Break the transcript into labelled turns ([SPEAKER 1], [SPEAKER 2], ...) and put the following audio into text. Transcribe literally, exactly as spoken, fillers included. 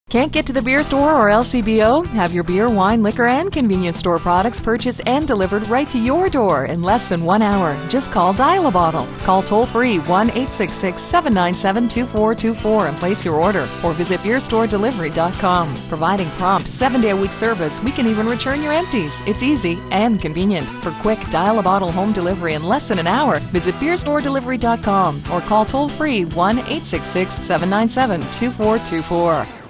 [SPEAKER 1] Can't get to the beer store or L C B O? Have your beer, wine, liquor, and convenience store products purchased and delivered right to your door in less than one hour. Just call Dial-A-Bottle. Call toll-free one eight six six, seven nine seven, two four two four and place your order, or visit beer store delivery dot com. Providing prompt seven-day-a-week service, we can even return your empties. It's easy and convenient. For quick Dial-A-Bottle home delivery in less than an hour, visit beer store delivery dot com or call toll-free one eight six six, seven nine seven, two four two four.